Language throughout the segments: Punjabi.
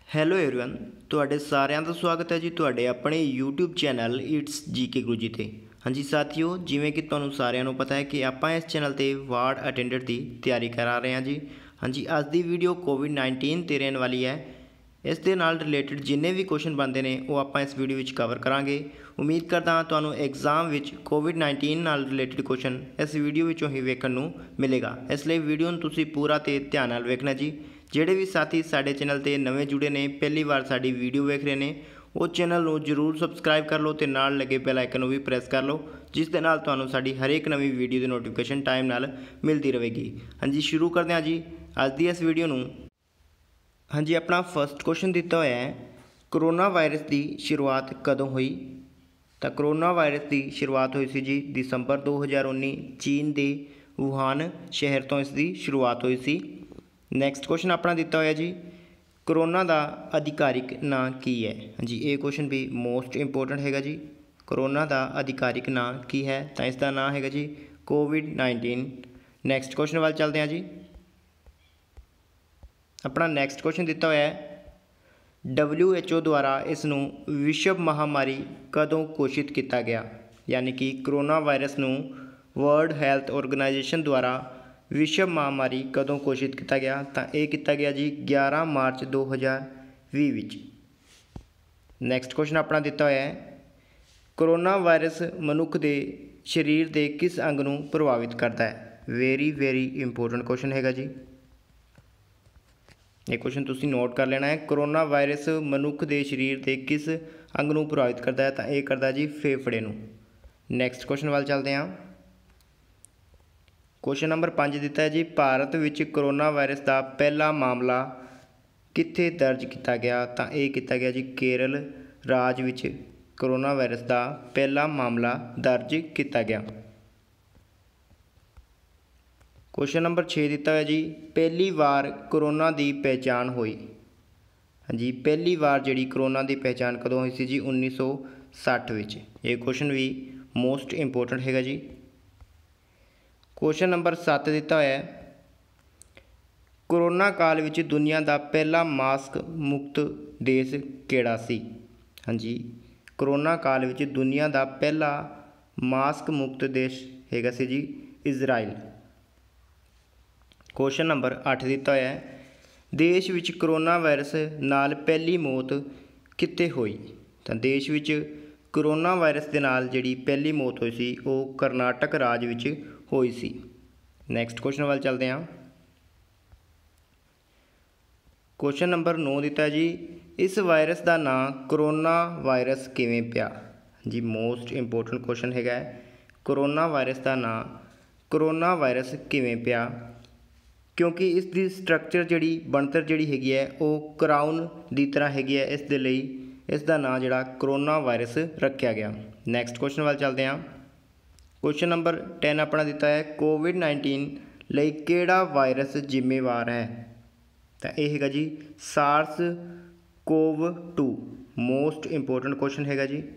ਹੈਲੋ एवरीवन ਤੁਹਾਡੇ ਸਾਰਿਆਂ ਦਾ ਸਵਾਗਤ ਹੈ ਜੀ ਤੁਹਾਡੇ ਆਪਣੇ YouTube channel its GK Guru ji ਤੇ। ਹਾਂਜੀ ਸਾਥੀਓ, ਜਿਵੇਂ ਕਿ ਤੁਹਾਨੂੰ ਸਾਰਿਆਂ ਨੂੰ ਪਤਾ ਹੈ ਕਿ ਆਪਾਂ ਇਸ ਚੈਨਲ ਤੇ ਵਾਰਡ ਅਟੈਂਡੈਂਟ ਦੀ ਤਿਆਰੀ ਕਰਾ ਰਹੇ ਹਾਂ ਜੀ। ਹਾਂਜੀ, ਅੱਜ ਦੀ ਵੀਡੀਓ ਕੋਵਿਡ-19 ਤੇ ਰਹਿਣ ਵਾਲੀ ਹੈ। ਇਸ ਦੇ ਨਾਲ ਰਿਲੇਟਡ ਜਿੰਨੇ ਵੀ ਕੁਐਸਚਨ ਬਣਦੇ ਨੇ ਉਹ ਆਪਾਂ ਇਸ ਵੀਡੀਓ ਵਿੱਚ ਕਵਰ ਕਰਾਂਗੇ। ਉਮੀਦ ਕਰਦਾ ਹਾਂ ਤੁਹਾਨੂੰ ਐਗਜ਼ਾਮ ਵਿੱਚ ਕੋਵਿਡ-19 ਨਾਲ ਰਿਲੇਟਡ ਕੁਐਸਚਨ ਇਸ ਵੀਡੀਓ ਵਿੱਚੋਂ ਹੀ ਵੇਖਣ ਨੂੰ ਮਿਲੇਗਾ। ਇਸ ਲਈ ਵੀਡੀਓ ਨੂੰ ਤੁਸੀਂ ਪੂਰਾ ਤੇ ਧਿਆਨ ਨਾਲ ਵੇਖਣਾ ਜੀ। ਜਿਹੜੇ ਵੀ ਸਾਥੀ ਸਾਡੇ ਚੈਨਲ ਤੇ ਨਵੇਂ जुड़े ने पहली बार साड़ी वीडियो वेख रहे हैं वो चैनल को जरूर सबसक्राइब कर लो तो नाल लगे बैल आइकन भी प्रेस कर लो, जिस दे नाल तुहानू साड़ी हर एक नवी वीडियो की नोटिफिकेशन टाइम नाल मिलती रहेगी। हाँ जी, शुरू करते हैं जी अज की इस वीडियो नू। हाँ जी, अपना फर्स्ट क्वेश्चन दिता हुआ है, करोना वायरस की शुरुआत कदों हुई? तो करोना वायरस की शुरुआत हुई सी जी दिसंबर 2019 चीन के वुहान शहर तो इसकी शुरुआत हुई सी। नैक्सट क्वेश्चन अपना दिता होया जी, करोना का अधिकारिक नां की है? हाँ जी, ये क्वेश्चन भी मोस्ट इंपोर्टेंट हैगा जी। करोना का अधिकारिक नां की है? तो इसका नाम हैगा जी कोविड-19। नैक्सट क्वेश्चन वाल चलते हैं जी। अपना नैक्सट क्वेश्चन दिता होया है, WHO द्वारा इसनूं विश्व महामारी कदों घोषित किया गया? यानी कि करोना वायरस नूं वर्ल्ड हैल्थ ऑर्गेनाइजेशन द्वारा विश्व महामारी कदों घोषित किया गया? तो यह किया गया जी 11 मार्च 2020। नैक्सट क्वेश्चन अपना दिता होया है, करोना वायरस मनुख के शरीर के किस अंग नूं प्रभावित करता है? वेरी इंपोर्टेंट क्वेश्चन हैगा जी। ये क्वेश्चन तुसीं नोट कर लेना है। करोना वायरस मनुख के शरीर के किस अंग नूं प्रभावित करता है? तो यह करता जी फेफड़े नूं। नैक्सट क्वेश्चन वाल चलते हैं। क्वेश्चन नंबर 5 दिता है जी, भारत विच करोना वायरस का पहला मामला कित्थे दर्ज किया गया? तो यह किया गया जी केरल राज विच करोना वायरस का पहला मामला दर्ज किया गया। क्वेश्चन नंबर 6 दिता है जी, पहली बार करोना की पहचान हुई? हाँ जी, पहली बार जी करोना की पहचान कदों हुई सी जी 1960 विच। ये क्वेश्चन भी मोस्ट इंपोर्टेंट हैगा जी। क्वेश्चन नंबर 7 दिता है, करोना काल विच दुनिया का पहला मास्क मुक्त देश केड़ा सी? हाँ जी, करोना काल विच दुनिया का पहला मास्क मुक्त देश हैगा सी जी इजराइल। क्वेश्चन नंबर 8 दिता है, देश विच करोना वायरस नाल पहली मौत कित्थे हुई? तो देश विच करोना वायरस के नाल जिहड़ी पहली मौत हुई सी वो करनाटक राज विच हुई सी। नैक्सट क्वेश्चन वाल चलते हैं। क्वेश्चन नंबर 9 दिता है जी, इस वायरस का नाम करोना वायरस किवें पिया? जी मोस्ट इंपोर्टेंट क्वेश्चन हैगा, करोना वायरस का नाम करोना वायरस किवें पिया? क्योंकि इसकी स्ट्रक्चर जी बनतर जी हैगी है वो क्राउन की तरह हैगी है, इस दे लई इसका नाम जिहड़ा करोना वायरस रखा गया। नैक्सट क्वेश्चन वाल चलते हैं। क्वेश्चन नंबर 10 अपना दिता है, कोविड-19 लई केड़ा वायरस जिम्मेवार है? तो यह हैगा जी SARS CoV 2। Most important question हैगा जी,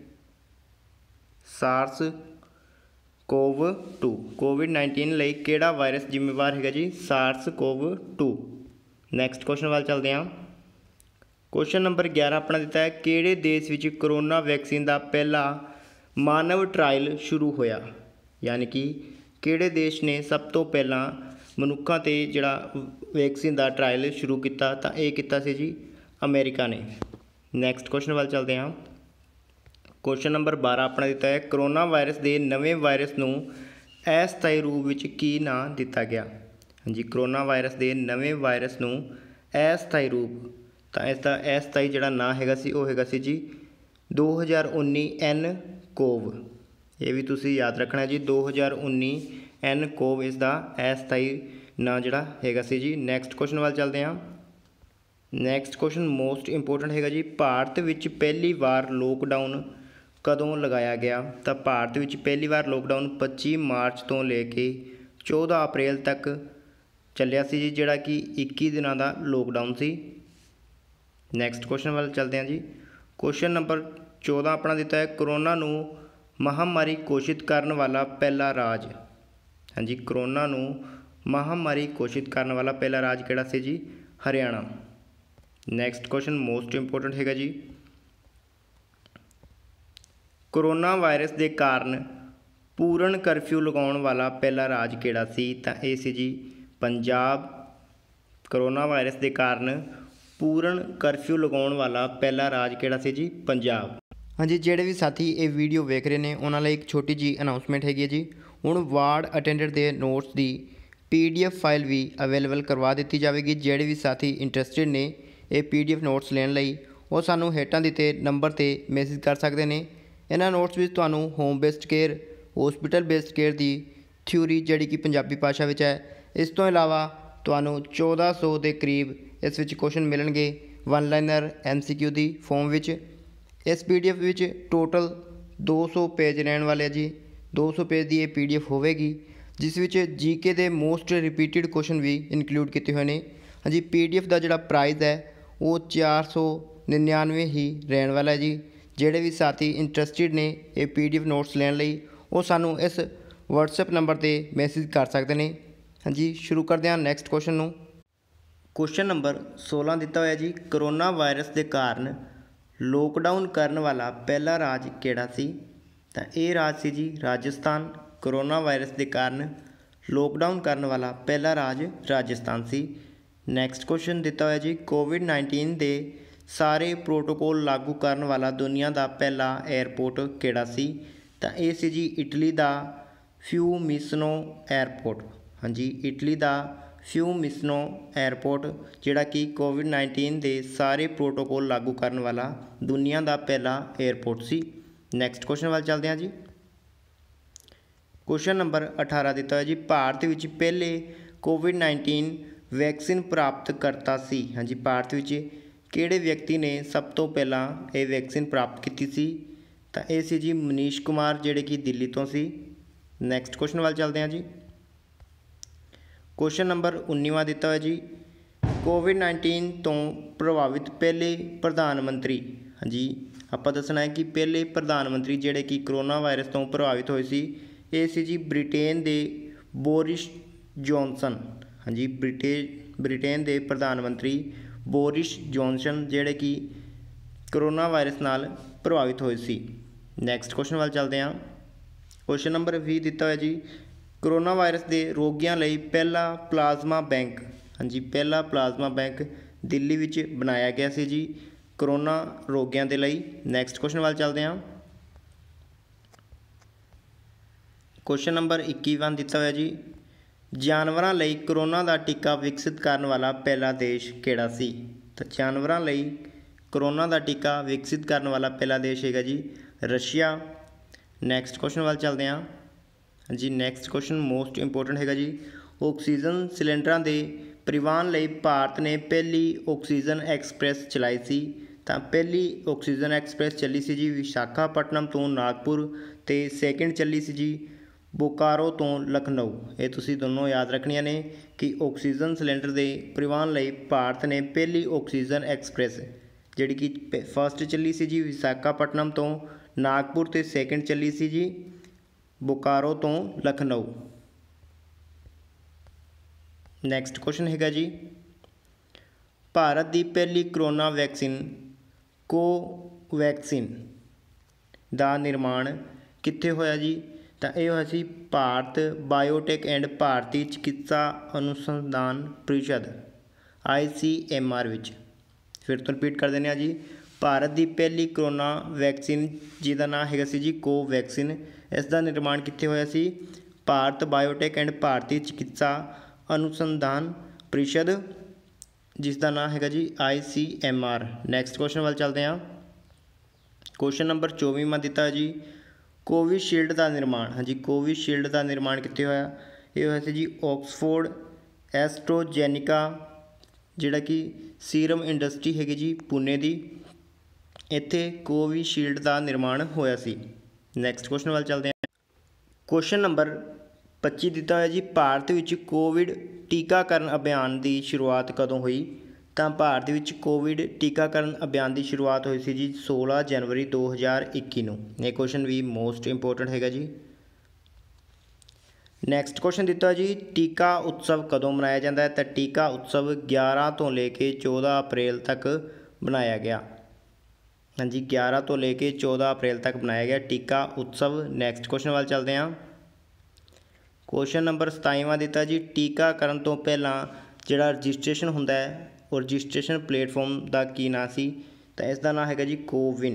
सार्स कोव 2 कोविड-19 लई केड़ा वायरस जिम्मेवार हैगा जी सार्स कोव 2। नैक्सट क्वेश्चन वाल चलते हैं। क्वेश्चन नंबर 11 अपना दिता है, किहड़े देश विच करोना वैक्सीन का पहला मानव ट्रायल शुरू होया? यानी कि किहड़े देश ने सब तो पहला मनुखों ते जिहड़ा वैक्सीन का ट्रायल शुरू किया? तो यह किया सी जी अमेरिका ने। नैक्सट क्वेश्चन वाल चलते हैं। क्वेश्चन नंबर 12 अपना दिता है, करोना वायरस के नवे वायरस नूं अस्थाई रूप विच की नाम दिता गया? हाँ जी, करोना वायरस के नवे वायरस नूं अस्थाई रूप, तो इसका अस्थाई जिहड़ा नाम हैगा सी वो हैगा सी जी 2019 nCoV। ये भी तुसी याद रखना जी 2019 nCoV इसका अस्थाई नाम जिहड़ा हैगा सी जी। नैक्सट क्वेश्चन वाल चलते हैं। नैक्सट क्वेश्चन मोस्ट इंपोर्टेंट हैगा जी, भारत विच पहली बार लॉकडाउन कदों लगाया गया? तो भारत विच पहली बार लॉकडाउन 25 मार्च तो लेके 14 अप्रैल तक चलिया सी जी, जिहड़ा कि 21 दिनों का लॉकडाउन सी। नैक्सट क्वेश्चन वाल चलते हैं जी। क्वेश्चन नंबर 14 अपना दिता है, करोना नूं महामारी घोषित करने वाला पहला राज? हाँ जी, करोना नूं महामारी घोषित करने वाला पहला राज किहड़ा सी जी Haryana. Next question most important ਹੈਗਾ ਜੀ, ਕਰੋਨਾ ਵਾਇਰਸ ਦੇ ਕਾਰਨ ਪੂਰਨ ਕਰਫਿਊ ਲਗਾਉਣ ਵਾਲਾ ਪਹਿਲਾ ਰਾਜ ਕਿਹੜਾ ਸੀ? ਤਾਂ ਇਹ ਸੀ ਜੀ ਪੰਜਾਬ। ਕਰੋਨਾ ਵਾਇਰਸ ਦੇ ਕਾਰਨ ਪੂਰਨ ਕਰਫਿਊ ਲਗਾਉਣ ਵਾਲਾ ਪਹਿਲਾ ਰਾਜ ਕਿਹੜਾ ਸੀ ਜੀ? ਪੰਜਾਬ। ਹਾਂਜੀ, ਜਿਹੜੇ ਵੀ ਸਾਥੀ ਇਹ ਵੀਡੀਓ ਵੇਖ ਰਹੇ ਨੇ ਉਹਨਾਂ ਲਈ ਇੱਕ ਛੋਟੀ ਜੀ ਅਨਾਉਂਸਮੈਂਟ ਹੈਗੀ ਹੈ ਜੀ। ਹੁਣ ਵਾਰਡ ਅਟੈਂਡੈਂਟ ਦੇ ਨੋਟਸ ਦੀ PDF ਫਾਈਲ ਵੀ ਅਵੇਲੇਬਲ ਕਰਵਾ ਦਿੱਤੀ ਜਾਵੇਗੀ। ਜਿਹੜੇ ਵੀ ਸਾਥੀ ਇੰਟਰਸਟਿਡ ਨੇ ਇਹ PDF ਨੋਟਸ ਲੈਣ ਲਈ ਉਹ ਸਾਨੂੰ ਹੇਠਾਂ ਦਿੱਤੇ ਨੰਬਰ 'ਤੇ ਮੈਸੇਜ ਕਰ ਸਕਦੇ ਨੇ। ਇਹਨਾਂ ਨੋਟਸ ਵਿੱਚ ਤੁਹਾਨੂੰ home based care, hospital based care ਦੀ ਥਿਊਰੀ ਜਿਹੜੀ ਕਿ ਪੰਜਾਬੀ ਭਾਸ਼ਾ ਵਿੱਚ ਹੈ, ਇਸ ਤੋਂ ਇਲਾਵਾ ਤੁਹਾਨੂੰ 1400 ਦੇ ਕਰੀਬ ਇਸ ਵਿੱਚ ਕੁਐਸਚਨ ਮਿਲਣਗੇ 1 ਲਾਈਨਰ MCQ ਦੀ ਫੋਰਮ ਵਿੱਚ। ਇਸ PDF ਵਿੱਚ ਟੋਟਲ 200 ਪੇਜ ਰਹਿਣ ਵਾਲੇ ਜੀ। 200 ਪੇਜ ਦੀ ਇਹ PDF ਹੋਵੇਗੀ ਜਿਸ ਵਿੱਚ GK ਦੇ ਮੋਸਟ ਰਿਪੀਟਿਡ ਕੁਐਸਚਨ ਵੀ ਇਨਕਲੂਡ ਕੀਤੇ ਹੋਏ ਨੇ। ਹਾਂਜੀ, PDF ਦਾ ਜਿਹੜਾ ਪ੍ਰਾਈਸ ਹੈ ਉਹ 499 ਹੀ ਰਹਿਣ ਵਾਲਾ ਜੀ। ਜਿਹੜੇ ਵੀ ਸਾਥੀ ਇੰਟਰਸਟਿਡ ਨੇ ਇਹ PDF ਨੋਟਸ ਲੈਣ ਲਈ ਉਹ ਸਾਨੂੰ ਇਸ WhatsApp ਨੰਬਰ 'ਤੇ ਮੈਸੇਜ ਕਰ ਸਕਦੇ ਨੇ। ਹਾਂਜੀ, ਸ਼ੁਰੂ ਕਰਦੇ ਹਾਂ ਨੈਕਸਟ ਕੁਐਸਚਨ ਨੂੰ। ਕੁਐਸਚਨ ਨੰਬਰ 16 ਦਿੱਤਾ ਹੋਇਆ ਜੀ, ਕਰੋਨਾ ਵਾਇਰਸ ਦੇ ਕਾਰਨ ਲੋਕਡਾਊਨ ਕਰਨ ਵਾਲਾ ਪਹਿਲਾ ਰਾਜ ਕਿਹੜਾ ਸੀ? ਤਾਂ ਇਹ ਰਾਜ ਸੀ ਜੀ ਰਾਜਸਥਾਨ। ਕਰੋਨਾ ਵਾਇਰਸ ਦੇ ਕਾਰਨ ਲੋਕਡਾਊਨ ਕਰਨ ਵਾਲਾ ਪਹਿਲਾ ਰਾਜ ਰਾਜਸਥਾਨ ਸੀ। ਨੈਕਸਟ ਕੁਐਸਚਨ ਦਿੱਤਾ ਹੋਇਆ ਜੀ, COVID-19 ਦੇ ਸਾਰੇ ਪ੍ਰੋਟੋਕੋਲ ਲਾਗੂ ਕਰਨ ਵਾਲਾ ਦੁਨੀਆ ਦਾ ਪਹਿਲਾ ਏਅਰਪੋਰਟ ਕਿਹੜਾ ਸੀ? ਤਾਂ ਇਹ ਸੀ ਜੀ ਇਟਲੀ ਦਾ ਫਿਊਮਿਸਨੋ ਏਅਰਪੋਰਟ। ਹਾਂਜੀ, ਇਟਲੀ ਦਾ ਫਿਊਮਿਸਨੋ ਏਅਰਪੋਰਟ ਜਿਹੜਾ ਕਿ COVID-19 ਦੇ ਸਾਰੇ ਪ੍ਰੋਟੋਕੋਲ ਲਾਗੂ ਕਰਨ ਵਾਲਾ ਦੁਨੀਆ ਦਾ ਪਹਿਲਾ ਏਅਰਪੋਰਟ ਸੀ। ਨੈਕਸਟ ਕੁਐਸਚਨ ਵੱਲ ਚੱਲਦੇ ਹਾਂ ਜੀ। ਕੁਐਸਚਨ ਨੰਬਰ 18 ਦਿੱਤਾ ਹੋਇਆ ਜੀ, ਭਾਰਤ ਵਿੱਚ ਪਹਿਲੇ COVID-19 ਵੈਕਸੀਨ ਪ੍ਰਾਪਤ ਕਰਤਾ ਸੀ। ਹਾਂਜੀ, ਭਾਰਤ ਵਿੱਚ ਕਿਹੜੇ ਵਿਅਕਤੀ ਨੇ ਸਭ ਤੋਂ ਪਹਿਲਾਂ ਇਹ ਵੈਕਸੀਨ ਪ੍ਰਾਪਤ ਕੀਤੀ ਸੀ? ਤਾਂ ਇਹ ਸੀ ਜੀ ਮਨੀਸ਼ ਕੁਮਾਰ ਜਿਹੜੇ ਕਿ ਦਿੱਲੀ ਤੋਂ ਸੀ। ਨੈਕਸਟ ਕੁਐਸਚਨ ਵੱਲ ਚੱਲਦੇ ਹਾਂ ਜੀ। ਕੁਐਸਚਨ ਨੰਬਰ 19ਵਾਂ ਦਿੱਤਾ ਹੋਇਆ ਜੀ, COVID-19 ਤੋਂ ਪ੍ਰਭਾਵਿਤ ਪਹਿਲੇ ਪ੍ਰਧਾਨ ਮੰਤਰੀ। ਹਾਂਜੀ, ਆਪਾਂ ਦੱਸਣਾ ਹੈ ਕਿ ਪਹਿਲੇ ਪ੍ਰਧਾਨ ਮੰਤਰੀ ਜਿਹੜੇ ਕਿ ਕਰੋਨਾ ਵਾਇਰਸ ਤੋਂ ਪ੍ਰਭਾਵਿਤ ਹੋਏ ਸੀ ਇਹ ਸੀ ਜੀ ਬ੍ਰਿਟੇਨ ਦੇ ਬੋਰਿਸ ਜੌਨਸਨ। ਹਾਂਜੀ, ਬ੍ਰਿਟੇਨ ਦੇ ਪ੍ਰਧਾਨ ਮੰਤਰੀ ਬੋਰਿਸ ਜੌਨਸਨ ਜਿਹੜੇ ਕਿ ਕਰੋਨਾ ਵਾਇਰਸ ਨਾਲ ਪ੍ਰਭਾਵਿਤ ਹੋਏ ਸੀ। ਨੈਕਸਟ ਕੁਐਸਚਨ ਵੱਲ ਚੱਲਦੇ ਹਾਂ। ਕੁਐਸਚਨ ਨੰਬਰ 20 ਦਿੱਤਾ ਹੋਇਆ ਜੀ, ਕਰੋਨਾ ਵਾਇਰਸ ਦੇ ਰੋਗੀਆਂ ਲਈ ਪਹਿਲਾ ਪਲਾਜ਼ਮਾ ਬੈਂਕ। ਹਾਂਜੀ, ਪਹਿਲਾ ਪਲਾਜ਼ਮਾ ਬੈਂਕ ਦਿੱਲੀ ਵਿੱਚ ਬਣਾਇਆ ਗਿਆ ਸੀ ਜੀ ਕਰੋਨਾ ਰੋਗੀਆਂ ਦੇ ਲਈ। ਨੈਕਸਟ ਕੁਐਸਚਨ ਵੱਲ ਚੱਲਦੇ ਹਾਂ। ਕੁਐਸਚਨ ਨੰਬਰ 21 ਦਿੱਤਾ ਹੋਇਆ ਜੀ, ਜਾਨਵਰਾਂ ਲਈ ਕਰੋਨਾ ਦਾ ਟੀਕਾ ਵਿਕਸਿਤ ਕਰਨ ਵਾਲਾ ਪਹਿਲਾ ਦੇਸ਼ ਕਿਹੜਾ ਸੀ? ਤਾਂ ਜਾਨਵਰਾਂ ਲਈ ਕਰੋਨਾ ਦਾ ਟੀਕਾ ਵਿਕਸਿਤ ਕਰਨ ਵਾਲਾ ਪਹਿਲਾ ਦੇਸ਼ ਹੈਗਾ ਜੀ ਰਸ਼ੀਆ। ਨੈਕਸਟ ਕੁਐਸਚਨ ਵੱਲ ਚੱਲਦੇ ਹਾਂ। ਹਾਂਜੀ, ਨੈਕਸਟ ਕੁਐਸਚਨ ਮੋਸਟ ਇੰਪੋਰਟੈਂਟ ਹੈਗਾ ਜੀ, ਆਕਸੀਜਨ ਸਿਲੰਡਰਾਂ ਦੇ ਪਰਿਵਹਨ ਲਈ ਭਾਰਤ ਨੇ ਪਹਿਲੀ ਆਕਸੀਜਨ ਐਕਸਪ੍ਰੈਸ ਚਲਾਈ ਸੀ। ਤਾਂ ਪਹਿਲੀ ਆਕਸੀਜਨ ਐਕਸਪ੍ਰੈਸ ਚੱਲੀ ਸੀ ਜੀ ਵਿਸ਼ਾਖਾਪਟਨਮ ਤੋਂ ਨਾਗਪੁਰ ਅਤੇ ਸੈਕਿੰਡ ਚੱਲੀ ਸੀ ਜੀ ਬੋਕਾਰੋ ਤੋਂ ਲਖਨਊ। ਇਹ ਤੁਸੀਂ ਦੋਨੋਂ ਯਾਦ ਰੱਖਣੀਆਂ ਨੇ ਕਿ ਆਕਸੀਜਨ ਸਿਲੰਡਰ ਦੇ ਪਰਿਵਹਨ ਲਈ ਭਾਰਤ ਨੇ ਪਹਿਲੀ ਆਕਸੀਜਨ ਐਕਸਪ੍ਰੈਸ ਜਿਹੜੀ ਕਿ ਫਸਟ ਚੱਲੀ ਸੀ ਜੀ ਵਿਸ਼ਾਖਾਪਟਨਮ ਤੋਂ ਨਾਗਪੁਰ ਅਤੇ ਸੈਕਿੰਡ ਚੱਲੀ ਸੀ ਜੀ ਬੋਕਾਰੋ ਤੋਂ ਲਖਨਊ। ਨੈਕਸਟ ਕੁਐਸਚਨ ਹੈਗਾ ਜੀ, ਭਾਰਤ ਦੀ ਪਹਿਲੀ ਕਰੋਨਾ ਵੈਕਸੀਨ ਕੋਵੈਕਸਿਨ ਦਾ ਨਿਰਮਾਣ ਕਿੱਥੇ ਹੋਇਆ ਜੀ? ਤਾਂ ਇਹ ਹੋਇਆ ਸੀ Bharat biotech and Bharatiya Chikitsa Anusandhan Parishad ICMR ਵਿੱਚ। ਫਿਰ ਤੋਂ ਰਿਪੀਟ ਕਰ ਦਿੰਦੇ ਹਾਂ ਜੀ, ਭਾਰਤ ਦੀ ਪਹਿਲੀ ਕਰੋਨਾ ਵੈਕਸੀਨ ਜਿਹਦਾ ਨਾਮ ਹੈਗਾ ਸੀ ਜੀ ਕੋਵੈਕਸਿਨ, ਇਸ ਦਾ ਨਿਰਮਾਣ ਕਿੱਥੇ ਹੋਇਆ ਸੀ? ਭਾਰਤ ਬਾਇਓਟੈਕ ਐਂਡ ਭਾਰਤੀ ਚਿਕਿਤਸਾ ਅਨੁਸੰਧਾਨ ਪ੍ਰੀਸ਼ਦ ਜਿਸ ਦਾ ਨਾਮ ਹੈਗਾ ਜੀ ICMR। ਨੈਕਸਟ ਕੁਐਸਚਨ ਵੱਲ ਚੱਲਦੇ ਹਾਂ। ਕੁਐਸਚਨ ਨੰਬਰ 24ਵਾਂ ਦਿੱਤਾ ਹੈ ਜੀ, ਕੋਵਿਸ਼ੀਲਡ ਦਾ ਨਿਰਮਾਣ। ਹਾਂਜੀ, ਕੋਵਿਸ਼ੀਲਡ ਦਾ ਨਿਰਮਾਣ ਕਿੱਥੇ ਹੋਇਆ? ਇਹ ਹੋਇਆ ਸੀ ਜੀ ਆਕਸਫੋਰਡ ਐਸਟ੍ਰੋਜੈਨਿਕਾ ਜਿਹੜਾ ਕਿ ਸੀਰਮ ਇੰਡਸਟਰੀ ਹੈਗੀ ਜੀ ਪੁਣੇ ਦੀ, ਇੱਥੇ ਕੋਵਿਸ਼ੀਲਡ ਦਾ ਨਿਰਮਾਣ ਹੋਇਆ ਸੀ। ਨੈਕਸਟ ਕੁਐਸਚਨ ਵੱਲ ਚੱਲਦੇ ਹਾਂ। ਕੁਐਸਚਨ ਨੰਬਰ 25 ਦਿੱਤਾ ਹੋਇਆ ਜੀ, ਭਾਰਤ ਵਿੱਚ ਕੋਵਿਡ ਟੀਕਾਕਰਨ ਅਭਿਆਨ ਦੀ ਸ਼ੁਰੂਆਤ ਕਦੋਂ ਹੋਈ? ਤਾਂ ਭਾਰਤ ਵਿੱਚ ਕੋਵਿਡ ਟੀਕਾਕਰਨ ਅਭਿਆਨ ਦੀ ਸ਼ੁਰੂਆਤ ਹੋਈ ਸੀ ਜੀ 16 ਜਨਵਰੀ 2021 ਨੂੰ। ਇਹ ਕੁਐਸਚਨ ਵੀ ਮੋਸਟ ਇੰਪੋਰਟੈਂਟ ਹੈਗਾ ਜੀ। ਨੈਕਸਟ ਕੁਐਸਚਨ ਦਿੱਤਾ ਜੀ, ਟੀਕਾ ਉਤਸਵ ਕਦੋਂ ਮਨਾਇਆ ਜਾਂਦਾ ਹੈ? ਤਾਂ ਟੀਕਾ ਉਤਸਵ 11 ਤੋਂ ਲੈ ਕੇ 14 ਅਪ੍ਰੈਲ ਤੱਕ ਬਣਾਇਆ ਗਿਆ। ਹਾਂਜੀ, 11 ਤੋਂ ਲੈ ਕੇ 14 ਅਪ੍ਰੈਲ ਤੱਕ ਬਣਾਇਆ ਗਿਆ ਟੀਕਾ ਉਤਸਵ। ਨੈਕਸਟ ਕੁਐਸਚਨ ਵੱਲ ਚੱਲਦੇ ਹਾਂ। ਕੁਐਸਚਨ ਨੰਬਰ 27ਵਾਂ ਦਿੱਤਾ ਜੀ, ਟੀਕਾਕਰਨ ਤੋਂ ਪਹਿਲਾਂ ਜਿਹੜਾ ਰਜਿਸਟ੍ਰੇਸ਼ਨ ਹੁੰਦਾ ਹੈ ਉਹ ਰਜਿਸਟ੍ਰੇਸ਼ਨ ਪਲੇਟਫਾਰਮ ਦਾ ਕੀ ਨਾਂ ਸੀ? ਤਾਂ ਇਸ ਦਾ ਨਾਂ ਹੈਗਾ ਜੀ ਕੋਵਿਨ।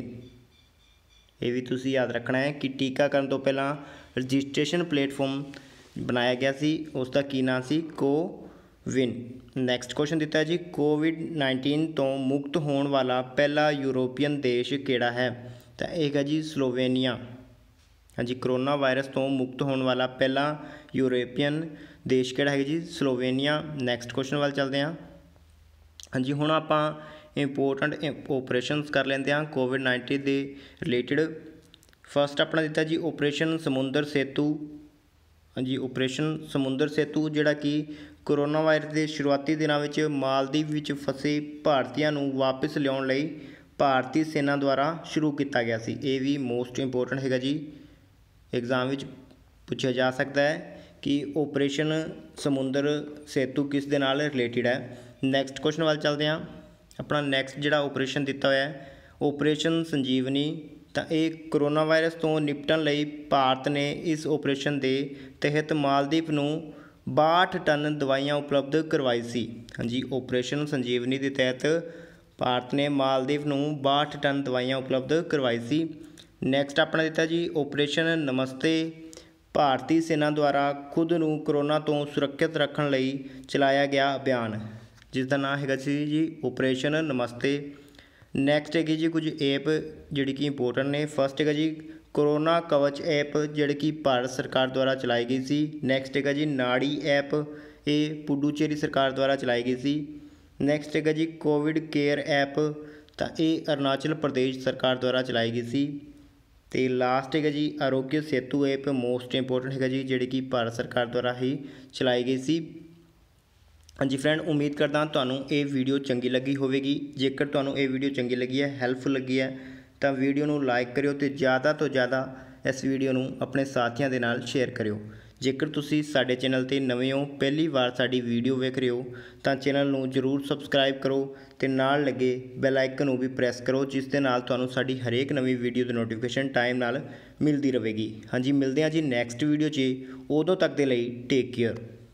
ਇਹ ਵੀ ਤੁਸੀਂ ਯਾਦ ਰੱਖਣਾ ਹੈ ਕਿ ਟੀਕਾਕਰਨ ਤੋਂ ਪਹਿਲਾਂ ਰਜਿਸਟ੍ਰੇਸ਼ਨ ਪਲੇਟਫਾਰਮ ਬਣਾਇਆ ਗਿਆ ਸੀ, ਉਸ ਦਾ ਕੀ ਨਾਂ ਸੀ? ਕੋਵਿਨ। ਨੈਕਸਟ ਕੁਐਸਚਨ ਦਿੱਤਾ ਜੀ, ਕੋਵਿਡ-19 ਤੋਂ ਮੁਕਤ ਹੋਣ ਵਾਲਾ ਪਹਿਲਾ ਯੂਰੋਪੀਅਨ ਦੇਸ਼ ਕਿਹੜਾ ਹੈ? ਤਾਂ ਇਹ ਹੈਗਾ ਜੀ ਸਲੋਵੇਨੀਆ। ਹਾਂਜੀ, ਕਰੋਨਾ ਵਾਇਰਸ ਤੋਂ ਮੁਕਤ ਹੋਣ ਵਾਲਾ ਪਹਿਲਾ ਯੂਰੋਪੀਅਨ ਦੇਸ਼ ਕਿਹੜਾ ਹੈਗਾ ਜੀ? ਸਲੋਵੇਨੀਆ। ਨੈਕਸਟ ਕੁਐਸਚਨ ਵੱਲ ਚੱਲਦੇ ਹਾਂ। ਹਾਂਜੀ, ਹੁਣ ਆਪਾਂ ਇੰਪੋਰਟੈਂਟ ਓਪਰੇਸ਼ਨਸ ਕਰ ਲੈਂਦੇ ਹਾਂ ਕੋਵਿਡ-19 ਦੇ ਰਿਲੇਟਡ। ਫਸਟ ਆਪਣਾ ਦਿੱਤਾ ਜੀ ਓਪਰੇਸ਼ਨ ਸਮੁੰਦਰ ਸੇਤੂ। ਹਾਂਜੀ, ਓਪਰੇਸ਼ਨ ਸਮੁੰਦਰ ਸੇਤੂ ਜਿਹੜਾ ਕਿ ਕਰੋਨਾ ਵਾਇਰਸ ਦੇ ਸ਼ੁਰੂਆਤੀ ਦਿਨਾਂ ਵਿੱਚ ਮਾਲਦੀਵ ਵਿੱਚ ਫਸੇ ਭਾਰਤੀਆਂ ਨੂੰ ਵਾਪਸ ਲਿਆਉਣ ਲਈ ਭਾਰਤੀ ਸੈਨਾ ਦੁਆਰਾ ਸ਼ੁਰੂ ਕੀਤਾ ਗਿਆ ਸੀ। ਇਹ ਵੀ ਮੋਸਟ ਇੰਪੋਰਟੈਂਟ ਹੈਗਾ ਜੀ, ਐਗਜ਼ਾਮ ਵਿੱਚ ਪੁੱਛਿਆ ਜਾ ਸਕਦਾ ਹੈ ਕਿ ਓਪਰੇਸ਼ਨ ਸਮੁੰਦਰ ਸੇਤੂ ਕਿਸ ਦੇ ਨਾਲ ਰਿਲੇਟਡ ਹੈ। ਨੈਕਸਟ ਕੁਐਸਚਨ ਵੱਲ ਚੱਲਦੇ ਹਾਂ। ਆਪਣਾ ਨੈਕਸਟ ਜਿਹੜਾ ਓਪਰੇਸ਼ਨ ਦਿੱਤਾ ਹੋਇਆ ਹੈ ਓਪਰੇਸ਼ਨ ਸੰਜੀਵਨੀ। ਤਾਂ ਇਹ ਕਰੋਨਾ ਵਾਇਰਸ ਤੋਂ ਨਿਪਟਣ ਲਈ ਭਾਰਤ ਨੇ ਇਸ ਓਪਰੇਸ਼ਨ ਦੇ ਤਹਿਤ ਮਾਲਦੀਵ ਨੂੰ 62 ਟਨ ਦਵਾਈਆਂ ਉਪਲਬਧ ਕਰਵਾਈ ਸੀ। ਹਾਂਜੀ, ਓਪਰੇਸ਼ਨ ਸੰਜੀਵਨੀ ਦੇ ਤਹਿਤ ਭਾਰਤ ਨੇ ਮਾਲਦੀਵ ਨੂੰ 62 ਟਨ ਦਵਾਈਆਂ ਉਪਲਬਧ ਕਰਵਾਈ ਸੀ। ਨੈਕਸਟ ਆਪਣਾ ਦਿੱਤਾ ਜੀ ਓਪਰੇਸ਼ਨ ਨਮਸਤੇ। ਭਾਰਤੀ ਸੈਨਾ ਦੁਆਰਾ ਖੁਦ ਨੂੰ ਕਰੋਨਾ ਤੋਂ ਸੁਰੱਖਿਅਤ ਰੱਖਣ ਲਈ ਚਲਾਇਆ ਗਿਆ ਅਭਿਆਨ, ਜਿਸ ਦਾ ਨਾਮ ਹੈਗਾ ਸੀ ਜੀ ਓਪਰੇਸ਼ਨ ਨਮਸਤੇ। ਨੈਕਸਟ ਹੈਗੀ ਜੀ ਕੁਝ ਐਪ ਜਿਹੜੀ ਕਿ ਇੰਪੋਰਟੈਂਟ ਨੇ। ਫਸਟ ਹੈਗਾ ਜੀ ਕਰੋਨਾ ਕਵਚ ਐਪ ਜਿਹੜੀ ਕਿ ਭਾਰਤ ਸਰਕਾਰ ਦੁਆਰਾ ਚਲਾਈ ਗਈ ਸੀ। ਨੈਕਸਟ ਹੈਗਾ ਜੀ ਨਾੜੀ ਐਪ, ਇਹ ਪੁਡੂਚੇਰੀ ਸਰਕਾਰ ਦੁਆਰਾ ਚਲਾਈ ਗਈ ਸੀ। ਨੈਕਸਟ ਹੈਗਾ ਜੀ ਕੋਵਿਡ ਕੇਅਰ ਐਪ, ਤਾਂ ਇਹ ਅਰੁਣਾਚਲ ਪ੍ਰਦੇਸ਼ ਸਰਕਾਰ ਦੁਆਰਾ ਚਲਾਈ ਗਈ ਸੀ। ਅਤੇ ਲਾਸਟ ਹੈਗਾ ਜੀ Aarogya Setu app, most important ਹੈਗਾ ਜੀ, ਜਿਹੜੀ ਕਿ ਭਾਰਤ ਸਰਕਾਰ ਦੁਆਰਾ ਹੀ ਚਲਾਈ ਗਈ ਸੀ। ਹਾਂਜੀ ਫਰੈਂਡ, ਉਮੀਦ ਕਰਦਾ ਤੁਹਾਨੂੰ ਇਹ ਵੀਡੀਓ ਚੰਗੀ ਲੱਗੀ ਹੋਵੇਗੀ। ਜੇਕਰ ਤੁਹਾਨੂੰ ਇਹ ਵੀਡੀਓ ਚੰਗੀ ਲੱਗੀ ਹੈ, ਹੈਲਪਫੁਲ ਲੱਗੀ ਹੈ, ਤਾਂ ਵੀਡੀਓ ਨੂੰ ਲਾਈਕ ਕਰਿਓ ਅਤੇ ਜ਼ਿਆਦਾ ਤੋਂ ਜ਼ਿਆਦਾ ਇਸ ਵੀਡੀਓ ਨੂੰ ਆਪਣੇ ਸਾਥੀਆਂ ਦੇ ਨਾਲ ਸ਼ੇਅਰ ਕਰਿਓ। ਜੇਕਰ ਤੁਸੀਂ ਸਾਡੇ ਚੈਨਲ 'ਤੇ ਨਵੇਂ ਹੋ, ਪਹਿਲੀ ਵਾਰ ਸਾਡੀ ਵੀਡੀਓ ਵੇਖ ਰਹੇ ਹੋ, ਤਾਂ ਚੈਨਲ ਨੂੰ ਜ਼ਰੂਰ ਸਬਸਕ੍ਰਾਈਬ ਕਰੋ ਅਤੇ ਨਾਲ ਲੱਗੇ ਬੈਲ ਆਈਕਨ ਨੂੰ ਵੀ ਪ੍ਰੈਸ ਕਰੋ, ਜਿਸ ਦੇ ਨਾਲ ਤੁਹਾਨੂੰ ਸਾਡੀ ਹਰੇਕ ਨਵੀਂ ਵੀਡੀਓ ਦੀ ਨੋਟੀਫਿਕੇਸ਼ਨ ਟਾਈਮ ਨਾਲ ਮਿਲਦੀ ਰਹੇਗੀ। ਹਾਂਜੀ, ਮਿਲਦੇ ਹਾਂ ਜੀ ਨੈਕਸਟ ਵੀਡੀਓ 'ਚ। ਉਦੋਂ ਤੱਕ ਦੇ ਲਈ ਟੇਕ ਕੇਅਰ।